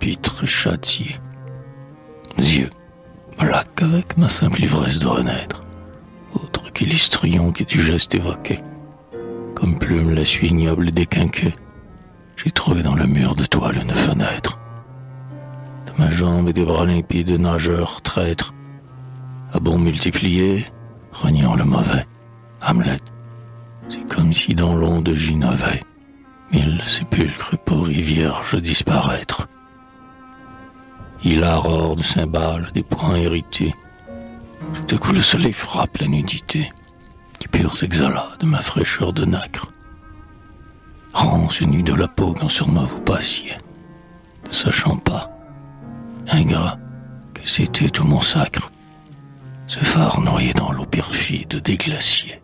pupitre châtié. Yeux, black avec ma simple ivresse de renaître, autre que l'histrion qui du geste évoqué. Comme plume la suie ignoble des quinquets, j'ai trouvé dans le mur de toile une fenêtre. De ma jambe et des bras limpides de nageurs traîtres, à bon multiplier, reniant le mauvais, Hamlet, c'est comme si dans l'onde j'innovais, 1000 sépulcres pour vierges disparaître. Il arrore de cymbales des poings hérités. Tout à coup le soleil frappe la nudité, qui pure s'exhala de ma fraîcheur de nacre. Rance unie de la peau quand sur moi vous passiez, ne sachant pas, ingrat, que c'était tout mon sacre, ce phare noyé dans l'eau perfide des glaciers.